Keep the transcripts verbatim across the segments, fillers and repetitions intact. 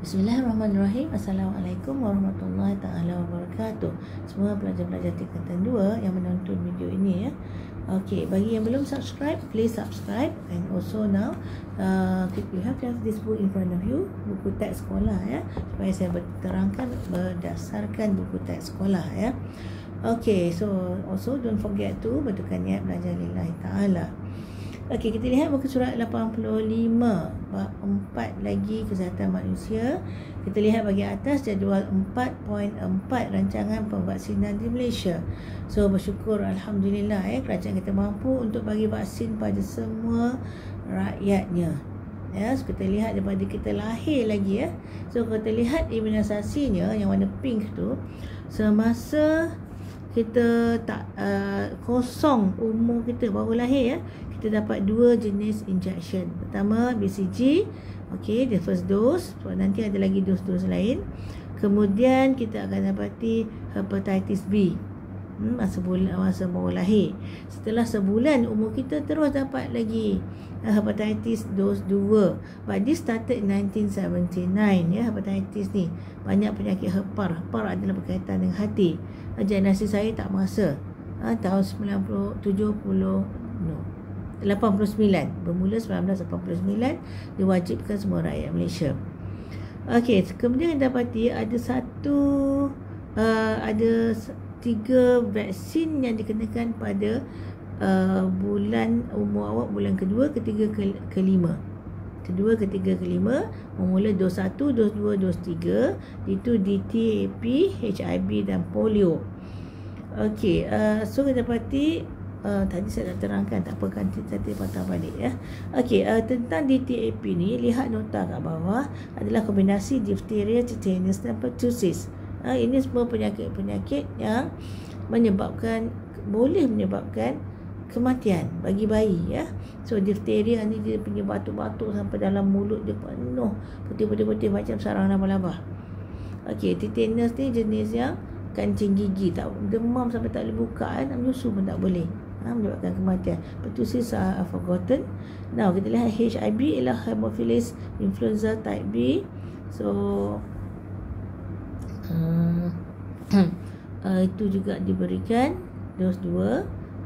Bismillahirrahmanirrahim. Assalamualaikum warahmatullahi taala wabarakatuh. Semua pelajar-pelajar tingkatan dua yang menonton video ini ya. Okey, bagi yang belum subscribe, please subscribe, and also now uh, you have to have this book in front of you, buku teks sekolah ya, supaya saya terangkan berdasarkan buku teks sekolah ya. Okey, so also don't forget to betulkan niat belajar lillahi taala. Okey, kita lihat muka surat lapan puluh lima, bab empat lagi kesihatan manusia. Kita lihat bahagian atas jadual empat titik empat rancangan pemvaksinan di Malaysia. So bersyukur alhamdulillah ya, kerajaan kita mampu untuk bagi vaksin pada semua rakyatnya. Ya, so kita lihat daripada kita lahir lagi ya. So kita lihat imunisasinya yang warna pink tu, semasa kita tak uh, kosong umur kita baru lahir ya, kita dapat dua jenis injection. Pertama B C G, okey, the first dose. So nanti ada lagi dos-dos lain. Kemudian kita akan dapati hepatitis B. Hmm, masa bulan masa baru lahir. Setelah sebulan umur kita terus dapat lagi uh, hepatitis dos dua. But this started in nineteen seventy-nine ya, hepatitis ni. Banyak penyakit hepar. Hepar adalah berkaitan dengan hati. Generasi saya tak merasa. Ha, tahun sembilan puluh, tujuh puluh, no, lapan puluh sembilan. Bermula sembilan belas lapan puluh sembilan diwajibkan semua rakyat Malaysia. Okey, kemudian kita dapati ada satu uh, ada tiga vaksin yang dikenakan pada uh, bulan umur awak, bulan kedua, ketiga, ke, kelima. Kedua, ketiga, kelima, memula dos satu, dos dua, dos tiga, itu D T A P, H I V dan polio. Okey, uh, so kita dapati uh, tadi saya dah terangkan, tak apa kan, saya patah balik ya. Okey, uh, tentang D T A P ni, lihat nota kat bawah, adalah kombinasi diphtheria, tetanus dan pertussis. Uh, ini semua penyakit-penyakit yang menyebabkan, boleh menyebabkan kematian bagi bayi ya. So diphtheria ni dia punya batuk-batuk sampai dalam mulut dia penuh putih-putih-putih macam sarang laba-laba. Okey, tetanus ni jenis yang kancing gigi, tak demam sampai tak boleh buka kan, nak menyusu pun tak boleh. Ha, menyebabkan kematian. Pertussis are forgotten. Now kita lihat H I V ialah Haemophilus influenza type B. So uh, uh, itu juga diberikan dos dua.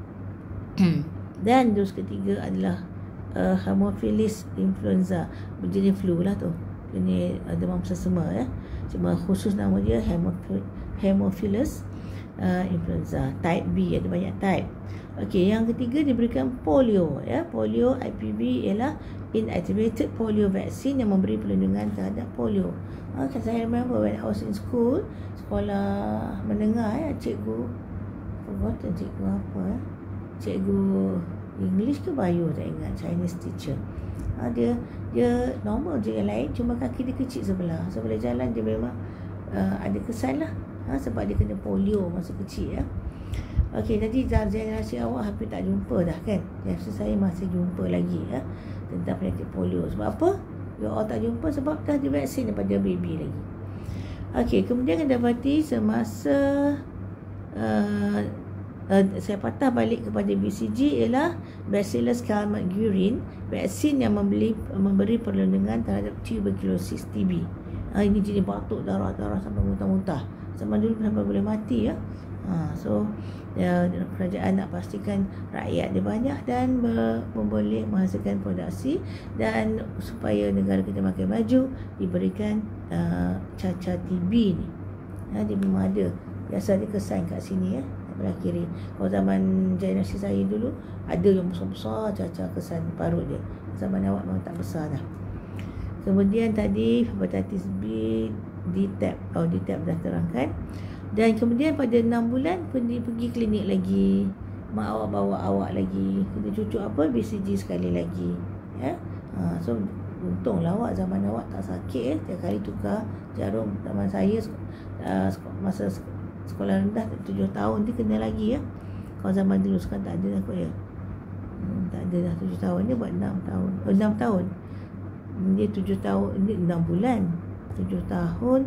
Dan dos ketiga adalah uh, Haemophilus influenza, berjenis flu lah tu. Ini uh, demam sesama ya. Cuma khusus nama dia Haemophilus uh, influenza type B, ada banyak type. Okey, yang ketiga diberikan polio ya. Polio I P V ialah inactivated polio vaccine yang memberi perlindungan terhadap polio. Ha, kan saya remember when I was in school, sekolah menengah ya, cikgu forgotten cikgu apa ya. Cikgu English ke Bio tak ingat, Chinese teacher. Ha, dia dia normal je yang lain, cuma kaki dia kecil sebelah. Sebelah jalan dia memang uh, ada kesan lah. Ha, sebab dia kena polio masa kecil ya. Okey, jadi generasi awak hampir tak jumpa dah kan. Generasi saya masih jumpa lagi ya tentang penyakit polio. Sebab apa? You all tak jumpa sebab dah divaksin daripada baby lagi. Okey, kemudian kita dapati semasa uh, Uh, saya patah balik kepada B C G ialah Bacillus calmette-guerin, vaksin yang memberi, memberi perlindungan terhadap tuberculosis T B. Uh, ini jenis batuk darah-darah sampai muntah-muntah. Zaman dulu sampai boleh mati ya. Uh, so ya, kerajaan nak pastikan rakyat dia banyak dan ber, boleh menghasilkan produksi, dan supaya negara kita makin maju, diberikan uh, cacar T B ni. Uh, dia memang ada. Biasa dia kesan kat sini ya, belah kiri. Kalau zaman generasi saya dulu, ada yang besar-besar cacar kesan parut dia. Zaman awak memang tak besar dah. Kemudian tadi hepatitis B, D T A P, oh D T A P dah terangkan. Dan kemudian pada enam bulan pergi, pergi klinik lagi, mak awak bawa awak lagi, kena cucuk apa, B C G sekali lagi ya. Ha, so untunglah awak, zaman awak tak sakit ya, tiap kali tukar jarum. Zaman saya uh, masa sekolah rendah tujuh tahun dia kena lagi ya. Kalau zaman dulu sekarang tak ada dah kot ya. Hmm, tak ada dah tujuh tahun, dia buat enam tahun. Oh, enam tahun. Dia tujuh tahun, dia enam bulan. tujuh tahun.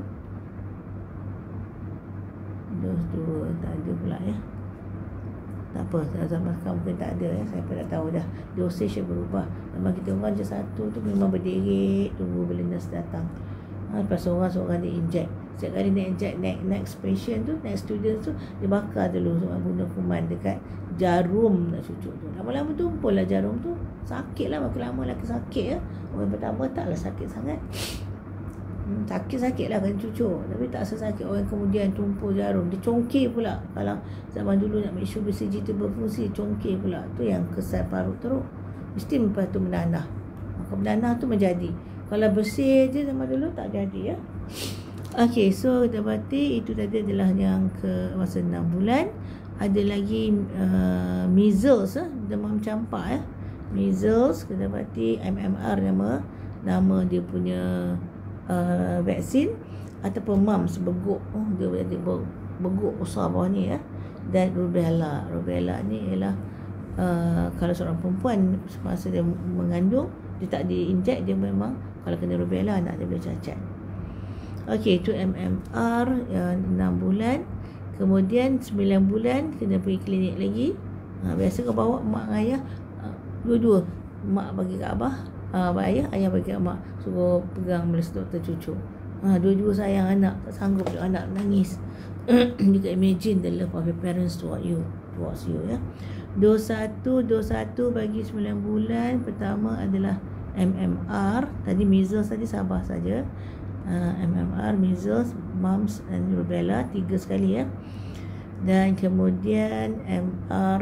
Dos dua tak ada pula ya. Tak apa, zaman sekarang mungkin tak ada ya. Saya pun tak tahu dah. Dosage yang berubah. Zaman kita orang je satu tu memang berdiri tunggu bila nurse datang. Ha, lepas seorang-seorang dia inject. Setiap kali dia inject next, next patient tu, next student tu, dia bakar dulu sebab guna kuman dekat jarum nak cucuk tu. Lama-lama tumpul lah jarum tu. Sakit lah, makin lama lagi sakit ya. Orang pertama taklah sakit sangat. Hmm, sakit-sakit lah kan cucuk. Tapi tak sesakit orang kemudian tumpul jarum. Dia congkir pula. Kalau zaman dulu nak make sure B C G tu berfungsi, congkir pula. Tu yang kesal parut teruk. Mesti lepas tu menanah. Maka menanah tu menjadi. Kalau bersih je zaman dulu tak jadi ya. Okey, so kita berarti itu tadi adalah yang ke masa enam bulan. Ada lagi uh, measles, eh? demam campak ya. Measles, kita berarti M M R nama nama dia punya uh, vaksin ataupun mumps beguk. Oh, dia jadi beguk besar bawah ni ya. Dan rubella. Rubella ni ialah uh, kalau seorang perempuan semasa dia mengandung, dia tak diinjek, dia memang kalau kena rubella anak dia boleh cacat. Okey, itu M M R uh, enam bulan. Kemudian sembilan bulan kena pergi klinik lagi. Ha, biasa kau bawa mak dengan ayah uh, dua-dua. Mak bagi kat abah, uh, abah ayah, ayah bagi kat mak. Suruh pegang meles doktor cucu. Ha, dua-dua sayang anak, tak sanggup tu anak nangis. You can imagine the love of your parents towards you, towards you ya. Dos satu, dos satu bagi sembilan bulan. Pertama adalah M M R. Tadi measles tadi sabar saja. Uh, M M R, measles, mumps and rubella, tiga sekali ya. Dan kemudian M R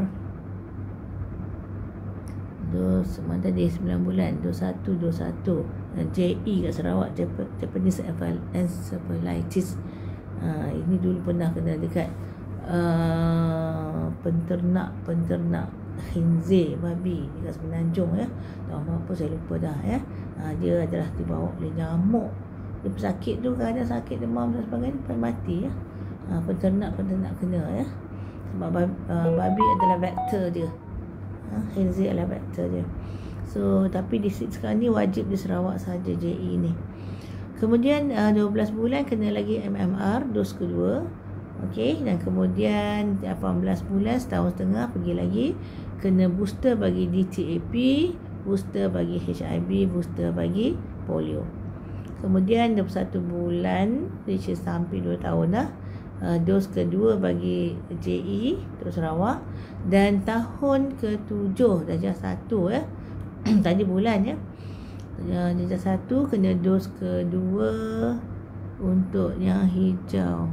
dos mana tadi sembilan bulan, dos satu, dos satu. J E kat Sarawak, Japanese encephalitis. Uh, ini dulu pernah kena dekat uh, penternak penternak khinzir babi dekat Semenanjung ya. Tak apa-apa saya lupa dah ya. Uh, dia adalah dibawa oleh nyamuk. Dia pesakit tu, kadang sakit demam dan sebagainya sampai mati ya. Ha, penternak-penternak kena ya. Sebab babi, uh, babi adalah vektor dia. Ha, khinzir adalah vektor dia. So, tapi di sekarang ni wajib di Sarawak saja J E ni. Kemudian uh, dua belas bulan kena lagi M M R, dos kedua. Okey, dan kemudian lapan belas bulan, setahun setengah pergi lagi kena booster bagi D T A P, booster bagi H I V, booster bagi polio. Kemudian dua puluh satu bulan, which is hampir dua tahun dah, uh, dos kedua bagi J E untuk Sarawak. Dan tahun ketujuh, darjah satu ya. Tadi bulan ya. uh, Darjah satu kena dos kedua untuk yang hijau.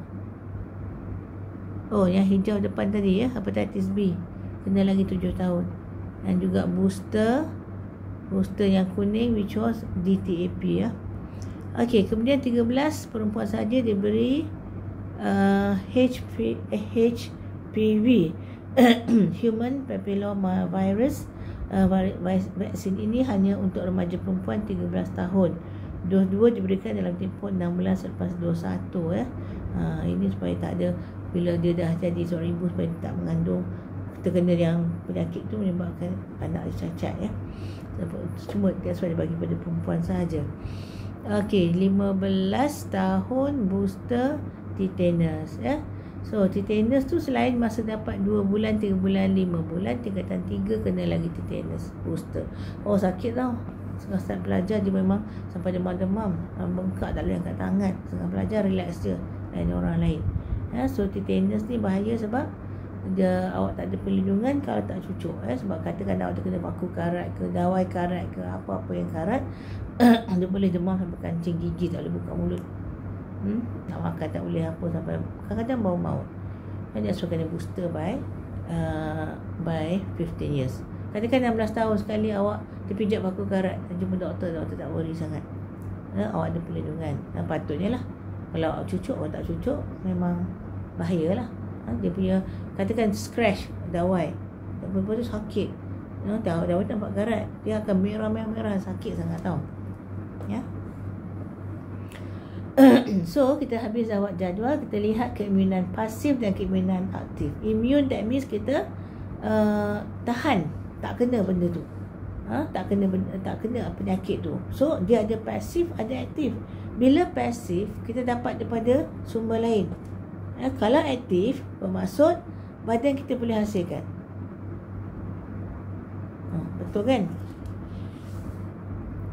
Oh, yang hijau depan tadi ya, hepatitis B, kena lagi tujuh tahun. Dan juga booster Booster yang kuning, which was D T A P ya. Okey, kemudian tiga belas perempuan saja diberi uh, H P V Human Papilloma Virus. Uh, vaksin ini hanya untuk remaja perempuan tiga belas tahun. Dos dua diberikan dalam tempoh enam bulan selepas dos satu ya. Uh, ini supaya tak ada, bila dia dah jadi seorang ibu, supaya tak mengandung terkena yang penyakit tu menyebabkan anak cacat ya. Cuma dia sudah dibagi pada perempuan sahaja. Okey, lima belas tahun booster tetanus ya. So tetanus tu selain masa dapat dua bulan, tiga bulan, lima bulan, tingkatan tiga kena lagi tetanus booster. Oh, sakit tau. Setengah start belajar dia memang sampai demam-demam, bengkak tak boleh angkat tangan. Setengah belajar relax je lain orang lain. Ya, so tetanus ni bahaya sebab dia, awak tak ada perlindungan kalau tak cucuk eh. Sebab katakan awak kena paku karat ke, dawai karat ke, apa-apa yang karat, dia boleh demam sampai kancing gigi, tak boleh buka mulut, hmm? nak makan tak boleh apa, sampai kadang-kadang bau maut. Dan dia suruh kena booster by uh, by fifteen years. Katakan enam belas tahun sekali awak terpijak paku karat dan jumpa doktor, doktor tak worry sangat ya, awak ada perlindungan. Dan patutnya lah, kalau awak cucuk, awak tak cucuk, memang bahaya lah. Ha, dia punya, katakan scratch dawai, lepas tu sakit, you know, dawai, dawai nampak karat, dia akan merah-merah, sakit sangat tau ya. So kita habis jawab jadual. Kita lihat keimunan pasif dan keimunan aktif. Immune, that means kita uh, tahan, tak kena benda tu, ha? tak kena benda, tak kena penyakit tu. So dia ada pasif, ada aktif. Bila pasif, kita dapat daripada sumber lain. Ya, kalau aktif, bermaksud badan kita boleh hasilkan. Ha, betul kan?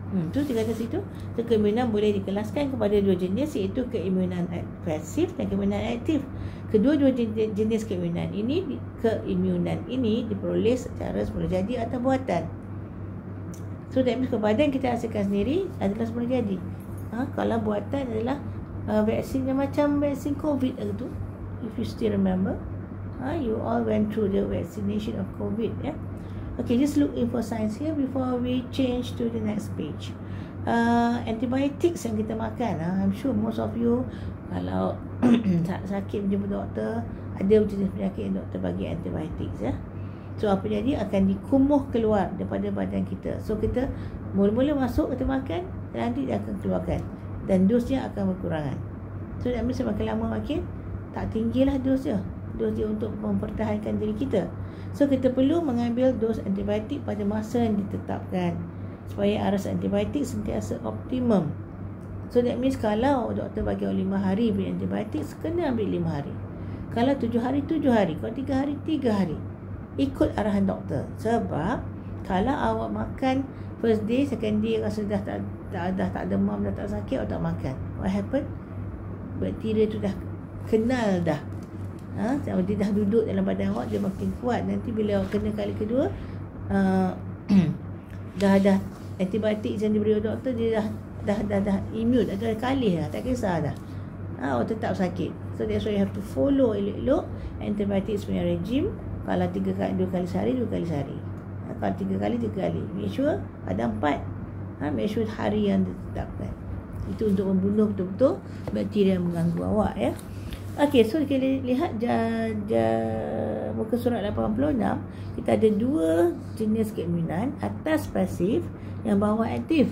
Hmm, tu dia kata situ, so, keimunan boleh dikelaskan kepada dua jenis, iaitu keimunan pasif dan keimunan aktif. Kedua-dua jenis keimunan ini, keimunan ini diperoleh secara semula jadi atau buatan. So that means badan kita hasilkan sendiri adalah semula jadi. Ha, kalau buatan adalah uh, vaksin yang macam vaksin COVID itu, if you still remember, ha, you all went through the vaccination of COVID, ya. Yeah? Okay, just look in for science here before we change to the next page. Uh, antibiotics yang kita makan, uh, I'm sure most of you kalau sakit jumpa doktor, ada jenis penyakit yang doktor bagi antibiotics, ya. So apa jadi, akan dikumuh keluar daripada badan kita. So kita mula-mula masuk kita makan, dan nanti dia akan keluarkan, dan dosnya akan berkurangan. So that means makin lama makin tak tinggilah dosnya, dos dia untuk mempertahankan diri kita. So kita perlu mengambil dos antibiotik pada masa yang ditetapkan supaya aras antibiotik sentiasa optimum. So that means kalau doktor bagi awak lima hari beri antibiotik, kena ambil lima hari. Kalau tujuh hari, tujuh hari. Kalau tiga hari, tiga hari. Ikut arahan doktor. Sebab kalau awak makan first day, second day rasa dah tak, dah, dah tak demam, dah tak sakit, awak tak makan, what happen? Bakteria tu dah kenal dah. Ha, dia dah duduk dalam badan awak, dia makin kuat. Nanti bila awak kena kali kedua, uh, dah dah antibiotik yang diberi oleh doktor, dia dah dah dah, dah immune, dah kali dah, tak kisah dah. Ha, awak tetap sakit. So that's why you have to follow elok-elok antibiotik punya regime. Kalau tiga kali, dua kali sehari, dua kali sehari. Ha, kalau tiga kali, tiga kali. Make sure ada empat. Ha, make sure hari yang ditetapkan. Itu untuk membunuh betul-betul bakteria yang mengganggu awak, ya. Okey, so kita lihat ja, ja, muka surat lapan puluh enam, kita ada dua jenis keimunan, atas pasif, yang bawah aktif.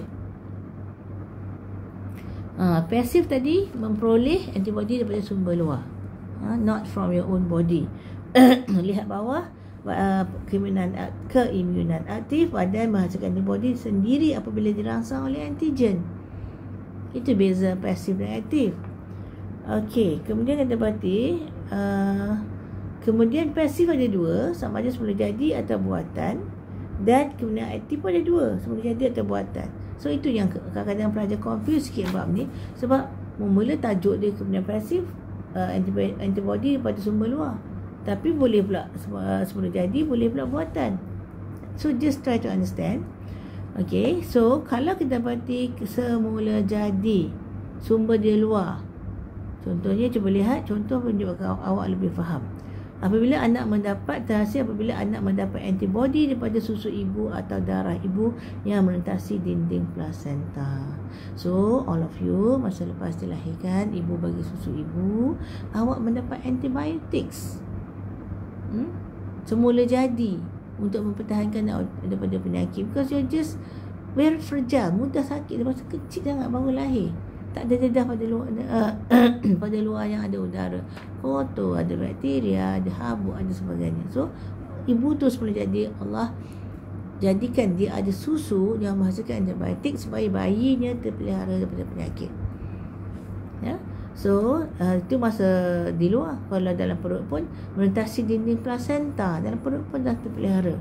Ha, pasif tadi memperoleh antibody daripada sumber luar, ha, not from your own body. Lihat bawah, uh, keimunan, keimunan aktif, badan menghasilkan antibody sendiri apabila dirangsang oleh antigen. Itu beza pasif dan aktif. Okey, kemudian kita berarti uh, kemudian pasif ada dua, sama ada semula jadi atau buatan, dan kemudian aktif ada dua, semula jadi atau buatan. So itu yang kadang-kadang pelajar confuse sikit bab ni, sebab mula tajuk dia kemudian pasif, uh, antibody daripada sumber luar, tapi boleh pula uh, semula jadi, boleh pula buatan. So just try to understand. Okey, so kalau kita berarti semula jadi, sumber dia luar. Contohnya, cuba lihat contoh menunjukkan awak lebih faham. Apabila anak mendapat terhasil apabila anak mendapat antibody daripada susu ibu atau darah ibu yang melintasi dinding plasenta. So all of you, masa lepas dilahirkan, ibu bagi susu ibu, awak mendapat antibiotics, hmm? semula jadi, untuk mempertahankan awak daripada penyakit. Because you're just very fragile, mudah sakit, masa kecil sangat baru lahir. Tak ada dedah pada luar, uh, pada luar yang ada udara kotor, ada bakteria, ada habuk, ada sebagainya. So ibu tu semula jadi, Allah jadikan dia ada susu yang menghasilkan antibiotik supaya bayinya terpelihara daripada penyakit, ya. So uh, itu masa di luar. Kalau dalam perut pun melintasi dinding plasenta, dalam perut pun dah terpelihara.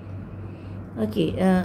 Okey, uh,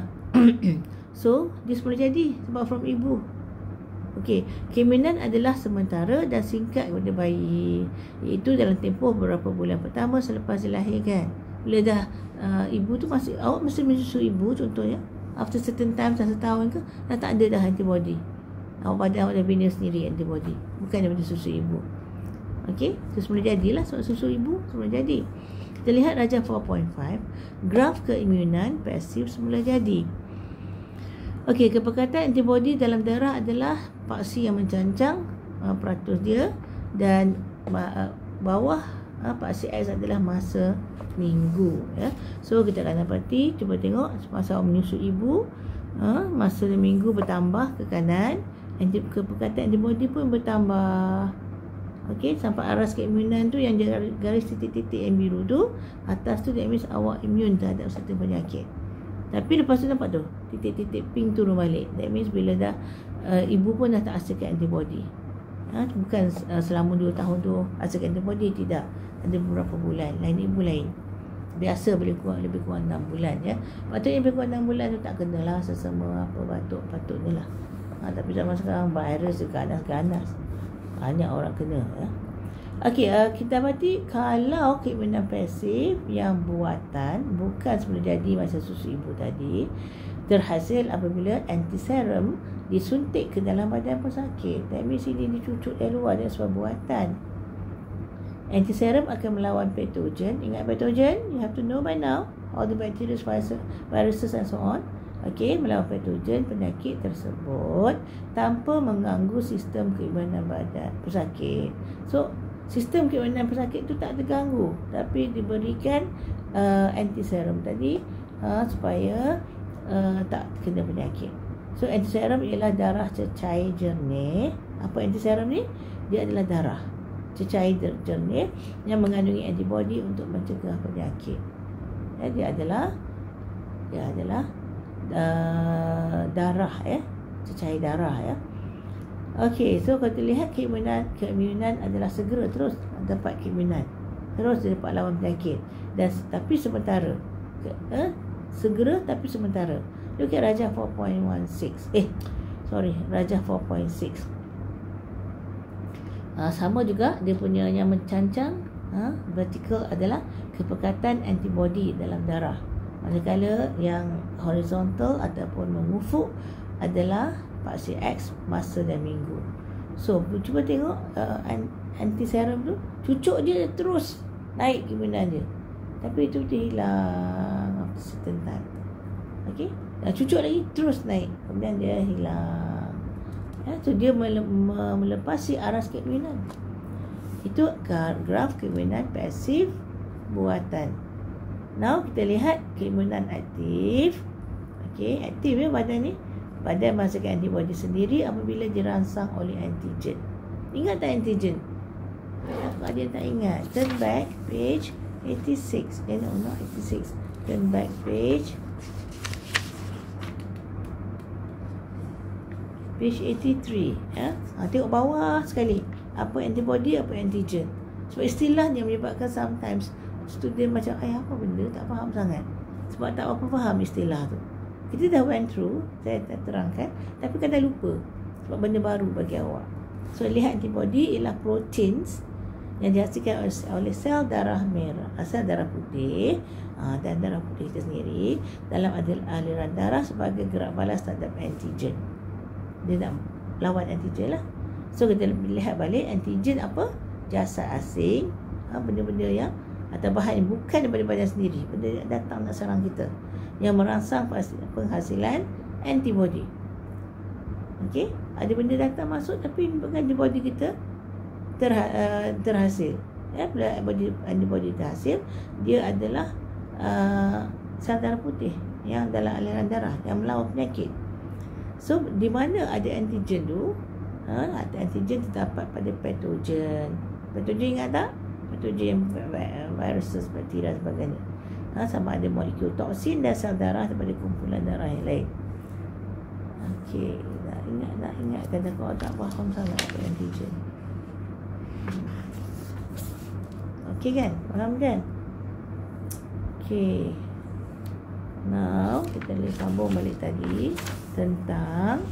so dia semula jadi sebab from ibu. Okey, keimunan adalah sementara dan singkat kepada bayi, iaitu dalam tempoh beberapa bulan pertama selepas dilahirkan. Bila dah uh, ibu tu masih, awak mesti menyusu ibu contohnya, after certain time, satu tahun ke, dah tak ada dah antibody. Awak badan awak dah bina sendiri antibody, bukan daripada susu ibu. Okey, so semula jadilah sebab susu ibu semula jadi. Kita lihat rajah empat titik lima, graf keimunan pasif semula jadi. Okey, kepekatan antibody dalam darah adalah paksi yang mencancang, uh, peratus dia, dan uh, bawah uh, paksi X adalah masa minggu, ya. So kita akan dapati, cuba tengok masa menyusu ibu, uh, masa minggu bertambah ke kanan, anti, kepekatan antibody pun bertambah. Okey, sampai aras keimunan tu yang garis titik-titik yang biru tu, atas tu that means awak immune terhadap satu penyakit. Tapi lepas tu nampak tu titik-titik pink turun balik. That means bila dah uh, ibu pun dah tak hasilkan antibody. Ha, bukan uh, selama dua tahun tu hasilkan antibody, tidak. Ada beberapa bulan, lain ibu lain. biasa boleh kurang, lebih kurang enam bulan ya. Patutnya lebih kurang enam bulan tu tak kenalah sesama apa batuk patutnya lah. Ha, tapi zaman sekarang virus dia ganas-ganas, banyak orang kena ya. Okey, uh, kita berarti kalau keimunan pasif yang buatan bukan semula jadi masa susu ibu tadi, terhasil apabila antiserum disuntik ke dalam badan pesakit. That means ini dicucuk dari luar, dia sebab buatan. Antiserum akan melawan patogen. Ingat patogen? You have to know by now. All the bacteria, viruses and so on. Okey, melawan patogen penyakit tersebut tanpa mengganggu sistem keimunan badan pesakit. So, sistem keimunan pesakit tu tak terganggu, tapi diberikan uh, antiserum tadi uh, supaya uh, tak kena penyakit. So, antiserum ialah darah cecair jernih. Apa antiserum ni? Dia adalah darah cecair jernih yang mengandungi antibodi untuk mencegah penyakit. Ya, dia adalah dia adalah uh, darah ya, cecair darah ya. Okey, so kalau kita lihat keimunan keimunan adalah segera terus dapat keimunan, terus dapat lawan penyakit, dan tapi sementara eh, segera tapi sementara. Look at Rajah four point one six. Eh, sorry, Rajah four point six. Uh, sama juga dia punya yang mencancang uh, vertikal adalah kepekatan antibodi dalam darah, manakala yang horizontal ataupun mengufuk adalah paksi X masa dan minggu. So cuba tengok uh, antiserum tu, cucuk dia terus naik keimunan dia, tapi itu dia hilang after certain time. Okey, dan cucuk lagi terus naik, kemudian dia hilang. Ya, so dia mele- melepasi aras keimunan. Itu graf keimunan pasif buatan. Now kita lihat keimunan aktif. Okey, aktif ya badan ni. Badan menghasilkan antibodi sendiri apabila dirangsang oleh antigen. Ingat tak antigen? Kalau dia tak ingat, turn back page eighty-six. Eh, no, not eighty-six. Turn back page page eighty-three ya. Ha, tengok bawah sekali. Apa antibody, apa antigen. Sebab istilahnya menyebabkan sometimes student macam, eh apa benda, tak faham sangat. Sebab tak apa faham istilah tu. Kita dah went through, saya dah terangkan, tapi kadang lupa. Sebab benda baru bagi awak. So, lihat antibody ialah proteins yang dihasilkan oleh sel darah merah, sel darah putih aa, dan darah putih itu sendiri dalam aliran darah sebagai gerak balas terhadap antigen. Dia nak lawan antigen lah. So kita lihat balik antigen apa? Jasad asing, ha, benda-benda yang atau bahan yang bukan daripada badan sendiri, benda yang datang nak serang kita, yang merangsang penghasilan antibody. Okey, ada benda datang masuk tapi antibody kita terha, uh, terhasil. Ya, bila antibody, antibody terhasil, dia adalah uh, sel darah putih yang dalam aliran darah yang melawan penyakit. So, di mana ada antigen tu, ha, ada antigen terdapat pada patogen. Patogen ingat tak? Patogen, viruses, bakteria dan sebagainya. Ha, sama ada molekul toksin dan sel darah daripada kumpulan darah yang lain. Okey, nak ingat, nak ingat kadang kalau tak faham sangat apa antigen. Okey kan? Faham kan? Okey. Now, kita boleh sambung balik tadi tentang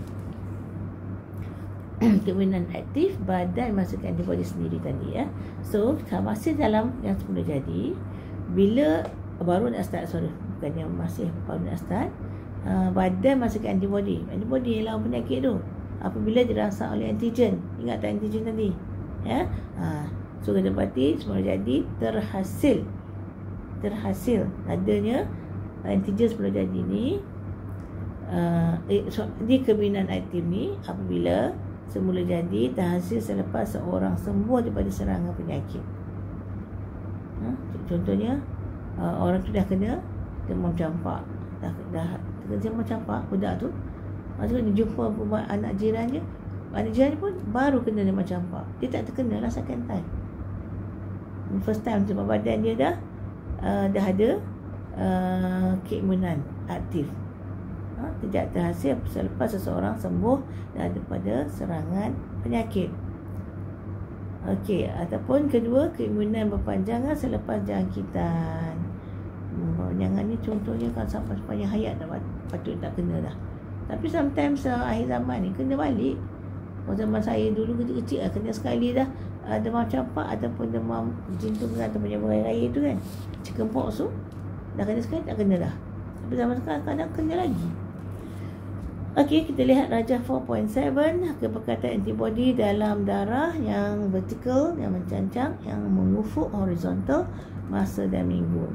keimunan aktif badan menghasilkan antibody sendiri tadi ya. So, masih dalam yang semula jadi, bila baru nak start, sorry, bukan yang masih baru nak start, uh, badan menghasilkan antibody. Antibody yang lawan penyakit tu apabila dirangsang oleh antigen. Ingat tak antigen tadi? Ya. Ha, so, kita dapati semula jadi terhasil terhasil adanya antigen semula jadi ni. Uh, eh, so, di keimunan aktif ni apabila semula jadi terhasil selepas seorang sembuh daripada serangan penyakit. Ha, contohnya uh, orang tu dah kena demam campak, dah dah kena demam campak, budak tu maksudnya dia jumpa anak jiran dia, anak jiran dia pun baru kena demam campak, dia tak terkena lah second time. First time sebab badan dia dah uh, dah ada uh, keimunan aktif. Ha, tidak terhasil selepas seseorang sembuh daripada serangan penyakit. Okey, ataupun kedua, keimunan berpanjangan selepas jangkitan. kepanjangan ni contohnya kalau sampai sepanjang hayat dah patut tak kena dah. Tapi sometimes uh, akhir zaman ni kena balik. Kalau zaman saya dulu kecil-kecil lah, kena sekali dah uh, demam campak ataupun demam jantung ataupun demam raya tu kan, chicken pox tu dah kena sekali tak kena dah. Tapi zaman sekarang kadang kena lagi. Okey, kita lihat rajah empat titik tujuh, kepekatan antibody dalam darah yang vertikal, yang mencancang, yang mengufuk horizontal, masa dan minggu.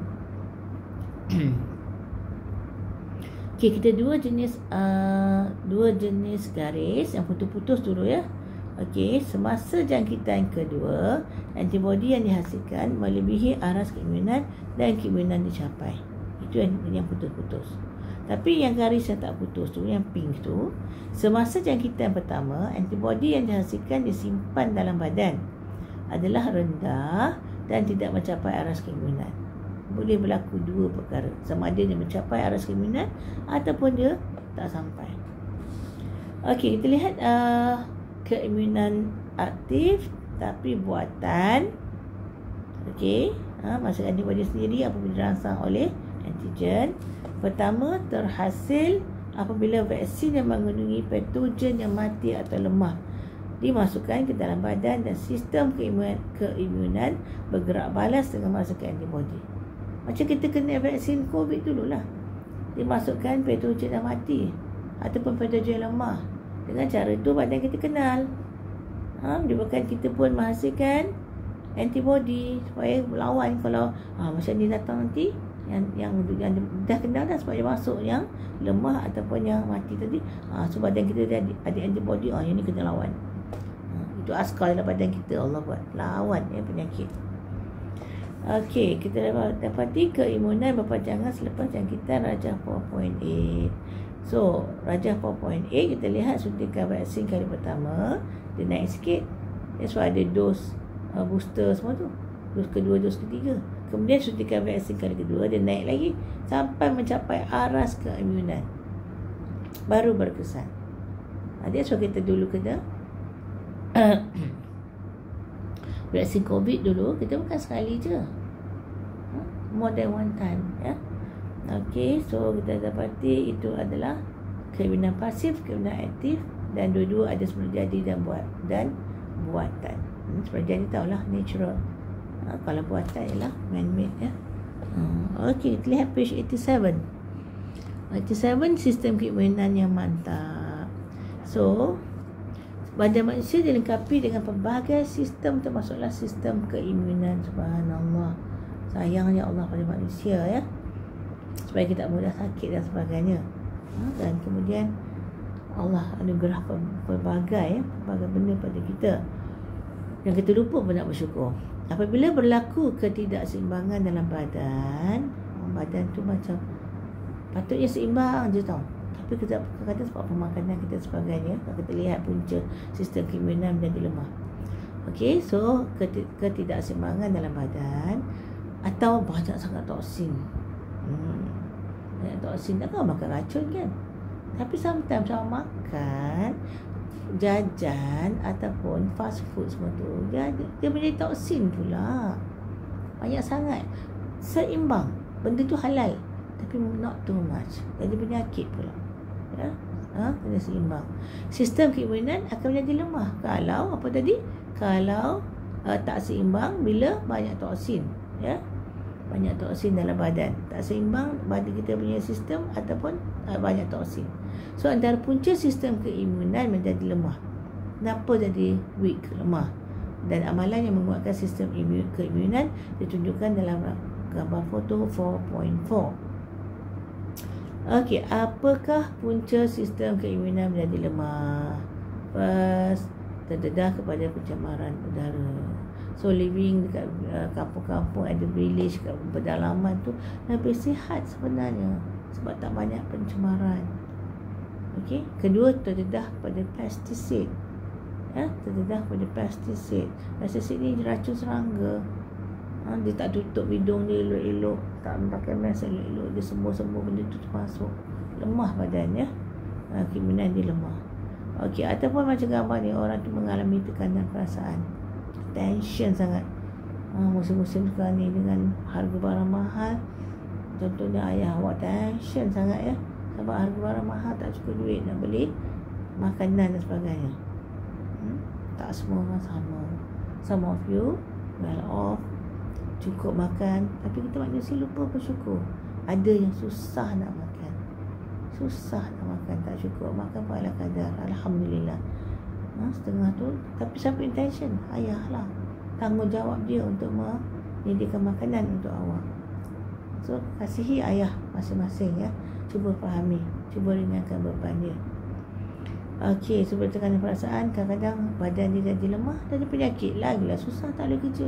Okey, kita dua jenis uh, dua jenis garis yang putus-putus dulu ya. Okey, semasa jangkitan kedua, antibody yang dihasilkan melebihi aras keimunan dan keimunan dicapai. Itu yang, yang putus-putus. Tapi yang garis yang tak putus tu, yang pink tu, semasa jangkitan pertama, antibody yang dihasilkan disimpan dalam badan adalah rendah dan tidak mencapai aras keimunan. Boleh berlaku dua perkara, sama ada dia mencapai aras keimunan ataupun dia tak sampai. Okey, kita lihat uh, keimunan aktif tapi buatan. Okey, ha, masa antibody sendiri apabila dirangsang oleh antigen. Pertama, terhasil apabila vaksin yang mengandungi patogen yang mati atau lemah dimasukkan ke dalam badan dan sistem keimunan, keimunan bergerak balas dengan masukkan antibody. Macam kita kena vaksin COVID dululah, dimasukkan patogen yang mati ataupun patogen lemah. Dengan cara tu badan kita kenal, ha, menyebabkan kita pun menghasilkan antibody supaya melawan. Kalau ha, macam ni datang nanti yang yang, yang dah kenal dah sebab dia masuk yang lemah ataupun yang mati tadi, ha, so badan kita ada, ada antibody, ah, yang ni kena lawan. Ha, itu askar dalam badan kita Allah buat, lawan ya penyakit. Okey, kita dapat dapati keimunan berpanjangan selepas jangkitan rajah empat titik lapan. So rajah empat titik lapan kita lihat suntikan vaksin kali pertama dia naik sikit. That's why ada dos uh, booster semua tu, dos kedua, dos ketiga. Kemudian suntikan vaksin kali kedua dia naik lagi sampai mencapai aras keimunan, baru berkesan. Ada so kita dulu kena vaksin COVID dulu kita bukan sekali je, more than one time ya. Okey, so kita dapati itu adalah keimunan pasif, keimunan aktif, dan dua-dua ada sebelum jadi dan buat dan buatan. Hmm, sebelum jadi tahulah natural. Ha, kalau buatan ialah man-made ya. Hmm, okey, kita lihat page lapan puluh tujuh. lapan puluh tujuh sistem keimunan yang mantap. So badan manusia dilengkapi dengan pelbagai sistem, termasuklah sistem keimunan. Subhanallah, sayangnya Allah pada manusia ya, supaya kita tak mudah sakit dan sebagainya. Ha, dan kemudian Allah anugerah pelbagai ya, pelbagai benda pada kita yang kita lupa pun nak bersyukur. Apabila berlaku ketidakseimbangan dalam badan, badan tu macam patutnya seimbang je tau, tapi kita kadang-kadang sebab pemakanan kita sebagainya, kita lihat punca sistem keimunan menjadi lemah. Okey, so ketidakseimbangan dalam badan atau banyak sangat toksin. Hmm, banyak toksin, takkan makan racun kan? Tapi sometimes sama makan jajan ataupun fast food semua tu, dia, dia menjadi toksin pula. Banyak sangat. Seimbang, benda tu halal tapi not too much, jadi penyakit pula ya. Ha, kena seimbang. Sistem keimunan akan menjadi lemah kalau apa tadi? Kalau uh, tak seimbang bila banyak toksin ya. Banyak toksin dalam badan, tak seimbang badan kita punya sistem ataupun uh, banyak toksin. So antara punca sistem keimunan menjadi lemah. Kenapa jadi weak, lemah? Dan amalan yang menguatkan sistem imun, keimunan ditunjukkan dalam gambar foto empat titik empat. Okey, apakah punca sistem keimunan menjadi lemah? First, terdedah kepada pencemaran udara. So living dekat uh, kampung-kampung, ada village kat pedalaman tu lebih sihat sebenarnya sebab tak banyak pencemaran. Okey, kedua terdedah pada pesticide. Ya, terdedah pada pesticide. Pesticide ni racun serangga. Ha, dia tak tutup hidung dia elok-elok, tak pakai mask elok-elok, dia semua-semua benda tu masuk. Lemah badannya. Ha, keimunan dia lemah. Okey, ataupun macam gambar ni, orang tu mengalami tekanan perasaan, tension sangat. Ha, musim-musim sekarang ni dengan harga barang mahal, Contohnya ayah awak tension sangat ya, sebab harga barang mahal, tak cukup duit nak beli makanan dan sebagainya. hmm? Tak semua orang sama. Some of you well off, cukup makan, tapi kita manusia lupa bersyukur. Ada yang susah nak makan, susah nak makan, tak cukup makan pun ala kadar, alhamdulillah. Ha, setengah tu, tapi siapa intention? Ayah lah, tanggungjawab dia untuk menyediakan makanan untuk awak. So kasihi ayah masing-masing ya, cuba fahami, cuba ringankan beban dia. Okey, sebab tekanan perasaan, kadang-kadang badan dia jadi lemah, dan ada penyakit lagilah, susah tak boleh kerja.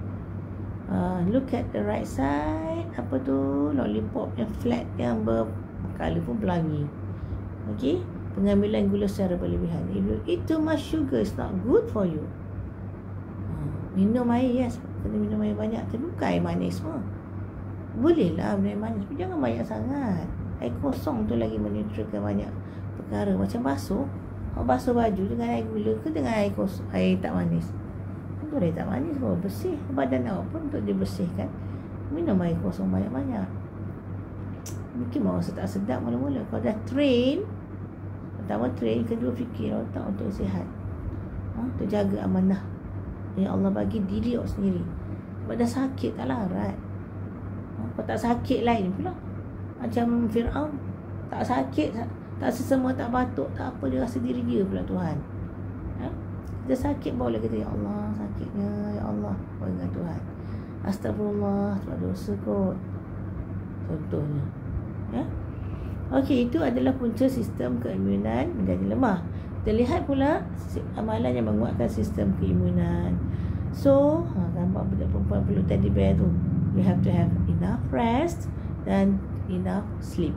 Uh, look at the right side. Apa tu? Lollipop yang flat, yang berkala pun pelangi. Okey, pengambilan gula secara berlebihan. If you eat too much sugar, it's not good for you. Uh, minum air, yes, kena minum air banyak, tapi bukan air manis semua. Bolehlah minum air manis, tapi jangan banyak sangat. Air kosong tu lagi menetralkan banyak perkara. Macam basuh, awak basuh baju dengan air gula ke dengan air kosong, air tak manis? Tentu air tak manis baru bersih badan awak pun. Untuk dibersihkan, minum air kosong banyak-banyak. Mungkin awak rasa tak sedap mula-mula. Kalau dah train, pertama train, kedua fikir otak untuk sihat, ha? Untuk jaga amanah yang Allah bagi diri awak sendiri. Sebab dah sakit tak larat, ha? Kalau tak sakit lain pula. Macam Fir'aun, tak sakit, tak sesama, tak batuk, tak apa, dia rasa diri dia pula Tuhan. Ha? Kita sakit boleh kata, ya Allah sakitnya, ya Allah, oh ingat Tuhan, astagfirullah, sebab dosa kot, contohnya ya. Okey, itu adalah punca sistem keimunan menjadi lemah. Kita lihat pula amalan yang menguatkan sistem keimunan. So, ha, gambar budak perempuan perlu teddy bear tu, you have to have enough rest dan enough sleep.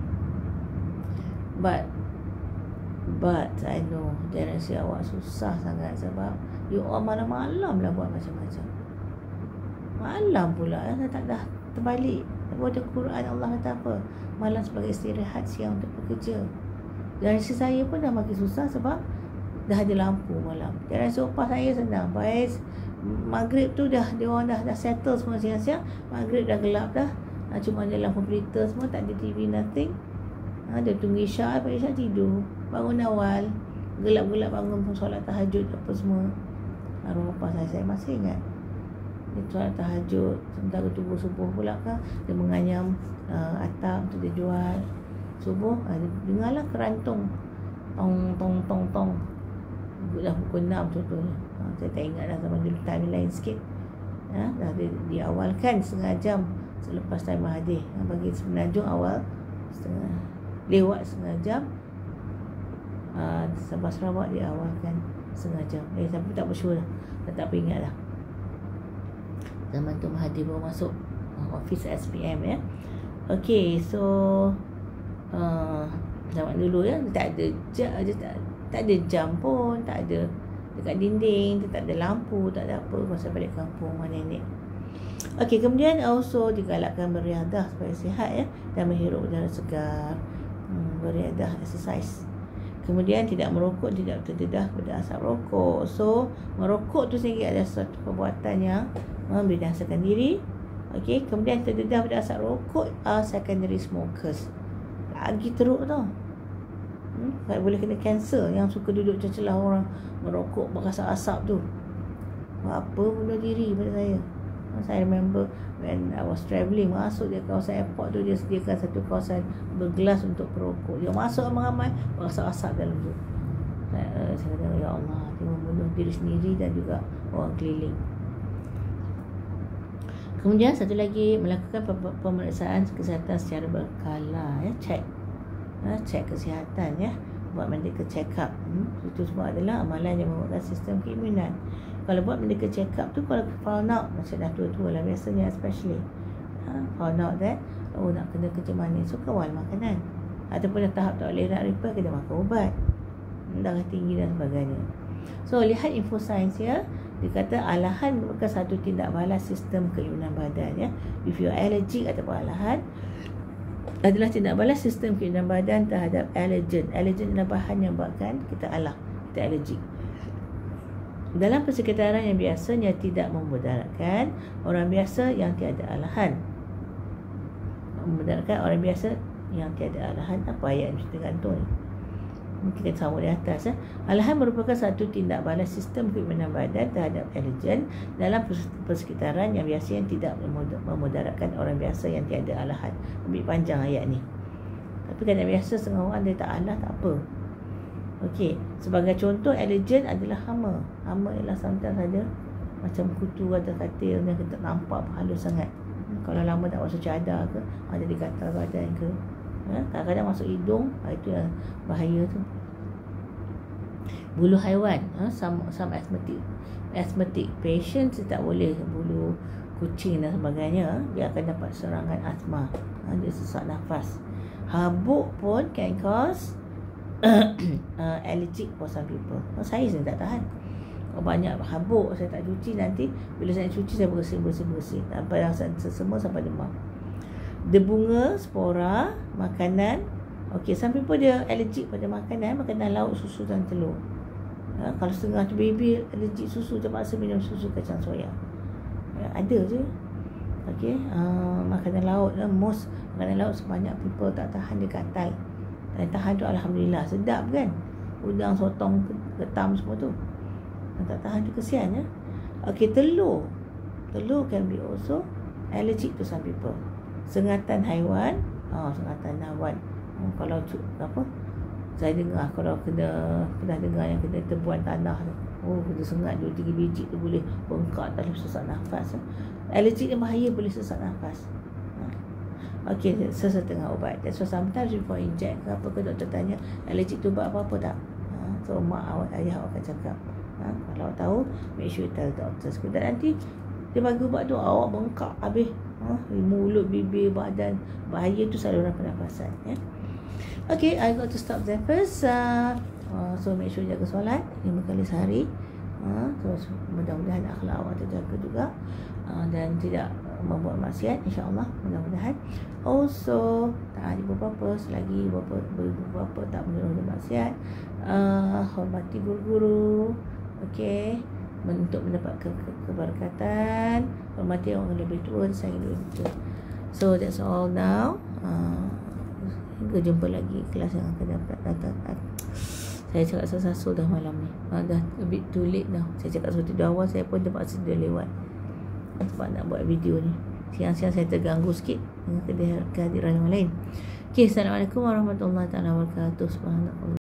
But But I know generasi awak susah sangat, sebab you all malam-malam lah buat macam-macam. Malam pula ya, tak dah terbalik. Baca Quran, Allah kata apa? Malam sebagai istirahat, siang untuk bekerja. Generasi saya pun dah makin susah sebab dah ada lampu malam. Generasi opah saya senang. Baik maghrib tu dah, dia orang dah, dah settle semua siang-siang. Maghrib dah gelap dah. Ha, cuma ada lampu berita semua, tak ada T V, nothing. Ha, dia tunggu isyak, apa isyak tidur, bangun awal, gelap-gelap bangun pun solat tahajud apa semua. Arwah bapa saya, saya masih ingat dia solat tahajud, sementara tunggu subuh pula kan, dia menganyam uh, atap untuk dia jual subuh. Ha, dia dengarlah kerantung tong tong tong tong, dah pukul enam contohnya. Ha, saya tak ingat dah, zaman dulu time lain sikit. Ha, dah di, diawalkan setengah jam selepas time Mahathir. Ha, bagi semenanjung awal setengah, lewat setengah jam. uh, Sabah Sarawak dia awalkan setengah jam. Eh tapi tak bersyur dah, tak apa ingat dah. Zaman tu Mahathir baru masuk uh, office S P M ya. Okay, so uh, zaman dulu ya, tak ada jam, tak, tak ada jam pun, tak ada dekat dinding, tak ada lampu, tak ada apa. Masa balik kampung rumah nenek. Okey, kemudian also digalakkan beriadah supaya sihat ya, dan menghirup udara segar. Hmm, beriadah, exercise. Kemudian tidak merokok, tidak terdedah pada asap rokok. So, merokok tu sendiri adalah satu perbuatan yang membinasakan diri. Okey, kemudian terdedah pada asap rokok are secondary smokers. Lagi teruk tau. Hmm, tak boleh kena kanser yang suka duduk celah orang merokok berasap-asap tu. Apa bunuh diri pada saya. Saya remember when I was travelling, masuk dia kawasan airport tu, dia sediakan satu kawasan bergelas untuk perokok. Dia masuk ramai-ramai, berasap-asap dalam tu. Saya, uh, saya kata, ya Allah, dia membunuh diri sendiri dan juga orang keliling. Kemudian satu lagi, melakukan pemeriksaan kesihatan secara berkala ya, check. Ha, check kesihatan ya, buat medical check up. Hmm, itu semua adalah amalan yang membuatkan sistem keimunan. Kalau buat medical check up tu, kalau found out, macam dah tua-tua lah biasanya, especially ha, found out that oh nak kena kerja manis, so kawal makanan. Ataupun dah tahap tak boleh nak repair, kena makan ubat, darah tinggi dan sebagainya. So lihat info sains ya, dia kata alahan merupakan satu tindak balas sistem keimunan badan ya. If you are allergic ataupun alahan adalah tindak balas sistem keimunan badan terhadap allergen. Allergen adalah bahan yang buatkan kita alah, kita allergic. Dalam persekitaran yang biasanya tidak memudaratkan orang biasa yang tiada alahan. memudaratkan orang biasa yang tiada alahan. Apa ayat ni kita gantung ni? Mungkin kita sama di atas. Eh. Alahan merupakan satu tindak balas sistem keimanan badan terhadap allergen dalam persekitaran yang biasa yang tidak memudaratkan orang biasa yang tiada alahan. Lebih panjang ayat ni. Tapi kan yang biasa setengah orang dia tak alah tak apa. Okey, sebagai contoh allergen adalah hama. Hama ialah sometimes ada macam kutu atau katil yang kita nampak halus sangat. Kalau lama tak masuk cadar ke, ada di gatal badan ke, ya, kadang-kadang masuk hidung, itu yang bahaya tu. Bulu haiwan, ha, some, some asthmatic asthmatic patients tak boleh bulu kucing dan sebagainya, dia akan dapat serangan asma, ha, dia sesak nafas. Habuk pun can cause uh, allergic for some people. Oh, saya sendiri tak tahan. Oh, banyak habuk, saya tak cuci, nanti bila saya cuci saya bersih-bersih-bersih sampai rasa semua sampai demam. Debunga, spora, makanan. Okey, some people dia allergic pada makanan, makanan lauk, susu dan telur. Ha, kalau setengah tu baby allergic susu, terpaksa minum susu kacang soya. Ya, ada je. Okey, uh, makanan laut, uh, most makanan laut sebanyak people tak tahan, dia gatal. Dan tahan tu alhamdulillah sedap kan. Udang, sotong, ketam semua tu. Dan tak tahan tu kesian ya. Okey, telur. Telur can be also allergic to some people. Sengatan haiwan, oh, sengatan haiwan. Oh, kalau apa? Saya dengar kalau kena pernah dengar yang kena tebuan tanah tu. Oh, kena sengat dua tiga biji tu boleh bengkak dalam sesak nafas. Allergic dia bahaya, boleh sesak nafas. Okey, sesetengah ubat. That's why sometimes before inject ke apa ke, doktor tanya allergic tu ubat apa-apa tak? Ha, so mak awak, ayah awak akan cakap. Ha, kalau tahu, make sure you tell doctor. Dan nanti dia bagi ubat tu, awak bengkak habis. Ha, mulut, bibir, badan. Bahaya tu saluran pernafasan. Ya. Okay, I got to stop there first. Uh, uh, so make sure jaga solat lima kali sehari. Uh, so mudah-mudahan akhlak awak terjaga juga. Uh, dan tidak membuat maksiat, insya-Allah, mudah-mudahan. Also, taat ibu bapa selagi ibu bapa, ibu bapa tak menyuruh maksiat. Uh, hormati guru-guru. Okey, untuk mendapat ke- ke- keberkatan. Hormati orang lebih tua, sayang lebih tua. So that's all now. Uh, hingga jumpa lagi kelas yang akan dapat datang. Saya cakap sasul dah malam ni. Uh, dah a bit too late dah. Saya cakap seperti dah awal, saya pun terpaksa dia lewat sebab nak buat video ni. Siang-siang saya terganggu sikit dengan kehadiran yang lain. Okay, Assalamualaikum warahmatullahi wabarakatuh. Subhanallah.